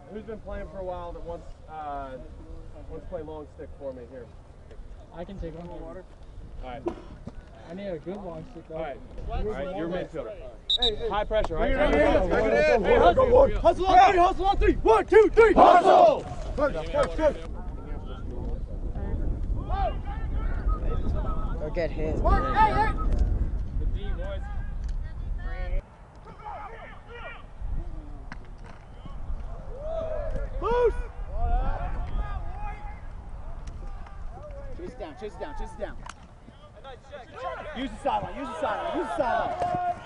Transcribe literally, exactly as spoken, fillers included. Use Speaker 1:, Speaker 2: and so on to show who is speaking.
Speaker 1: who's been playing for a while that wants uh, wants to play long stick for me here?
Speaker 2: I can take one.
Speaker 1: Water. All right.
Speaker 2: I need a good long stick though.
Speaker 1: All right. All right. You're midfielder.
Speaker 3: Hey, hey.
Speaker 1: High pressure. Right.
Speaker 3: Hey, hey, hey, hey,
Speaker 1: Hey, hustle. Hustle on three. Hustle on three. One, two, three. Hustle.
Speaker 3: Push, push, push.
Speaker 2: Or get hit.
Speaker 3: Hey, hey.
Speaker 1: Good D, boys.
Speaker 3: Loose.
Speaker 4: Chase it down, chase it down, chase it down.
Speaker 1: Use the sideline. Use the sideline. Use the sideline.